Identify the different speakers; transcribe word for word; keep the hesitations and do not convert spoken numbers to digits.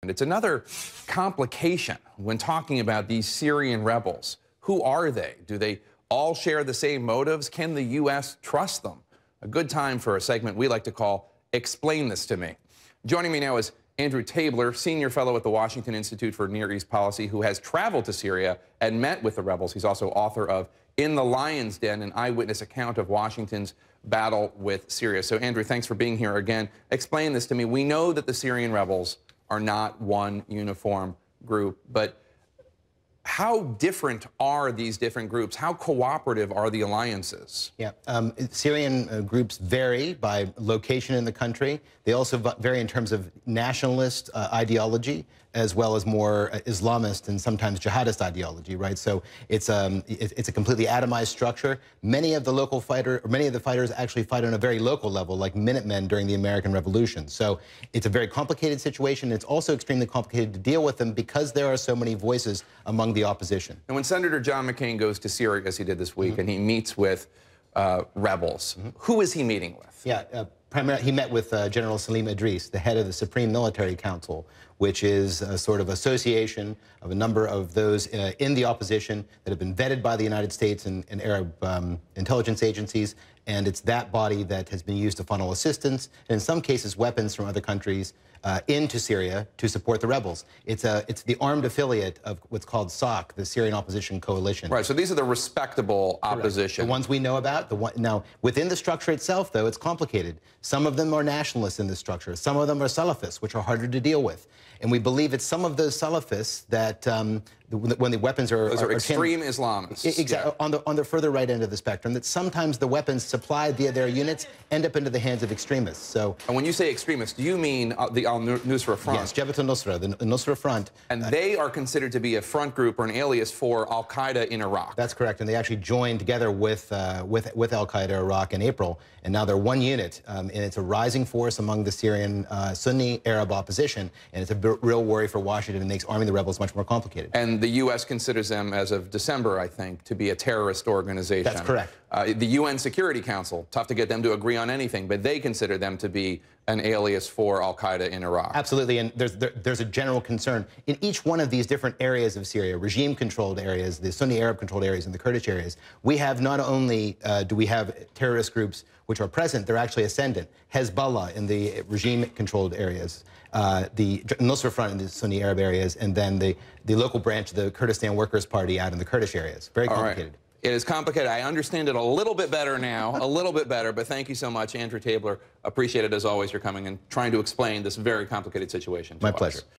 Speaker 1: And it's another complication when talking about these Syrian rebels. Who are they? Do they all share the same motives? Can the U S trust them? A good time for a segment we like to call Explain This to Me. Joining me now is Andrew Tabler, Senior Fellow at the Washington Institute for Near East Policy, who has traveled to Syria and met with the rebels. He's also author of In the Lion's Den, an eyewitness account of Washington's battle with Syria. So, Andrew, thanks for being here again. Explain this to me. We know that the Syrian rebels are not one uniform group, but how different are these different groups? How cooperative are the alliances?
Speaker 2: Yeah, um, Syrian uh, groups vary by location in the country. They also vary in terms of nationalist uh, ideology, as well as more uh, Islamist and sometimes jihadist ideology, right? So it's, um, it, it's a completely atomized structure. Many of the local fighter, or many of the fighters actually fight on a very local level, like Minutemen during the American Revolution. So it's a very complicated situation. It's also extremely complicated to deal with them because there are so many voices among the opposition.
Speaker 1: And when Senator John McCain goes to Syria, as he did this week, mm-hmm. and he meets with uh, rebels, mm-hmm. who is he meeting with?
Speaker 2: Yeah, uh, primarily he met with uh, General Salim Idris, the head of the Supreme Military Council, which is a sort of association of a number of those uh, in the opposition that have been vetted by the United States and, and Arab um, intelligence agencies. And it's that body that has been used to funnel assistance, and in some cases weapons from other countries, uh, into Syria to support the rebels. It's, a, it's the armed affiliate of what's called S O C, the Syrian Opposition Coalition.
Speaker 1: Right, so these are the respectable opposition.
Speaker 2: Correct. The ones we know about. The one, now, within the structure itself, though, it's complicated. Some of them are nationalists in this structure. Some of them are Salafists, which are harder to deal with. And we believe it's some of those Salafists that, um, when the weapons are...
Speaker 1: Those are,
Speaker 2: are
Speaker 1: extreme Islamists.
Speaker 2: Exactly, yeah. on, the, on the further right end of the spectrum, that sometimes the weapons supplied via their units end up into the hands of extremists. So,
Speaker 1: and when you say extremists, do you mean uh, the al-Nusra Front?
Speaker 2: Yes, Jabhat al-Nusra, the Nusra Front.
Speaker 1: And uh, they are considered to be a front group or an alias for al-Qaeda in Iraq.
Speaker 2: That's correct, and they actually joined together with, uh, with, with al-Qaeda Iraq in April, and now they're one unit, um, and it's a rising force among the Syrian uh, Sunni Arab opposition, and it's a real worry for Washington and makes arming the rebels much more complicated.
Speaker 1: And the U S considers them, as of December, I think, to be a terrorist organization.
Speaker 2: That's correct.
Speaker 1: Uh, the U N Security Council, tough to get them to agree on anything, but they consider them to be an alias for al-Qaeda in Iraq.
Speaker 2: Absolutely, and there's, there, there's a general concern. In each one of these different areas of Syria, regime-controlled areas, the Sunni Arab-controlled areas, and the Kurdish areas, we have not only uh, do we have terrorist groups which are present, they're actually ascendant. Hezbollah in the regime-controlled areas, uh, the Nusra Front in the Sunni Arab areas, and then the, the local branch of the Kurdistan Workers' Party out in the Kurdish areas. Very complicated.
Speaker 1: It is complicated. I understand it a little bit better now, a little bit better, but thank you so much, Andrew Tabler. Appreciate it, as always, you're coming and trying to explain this very complicated situation.
Speaker 2: My pleasure.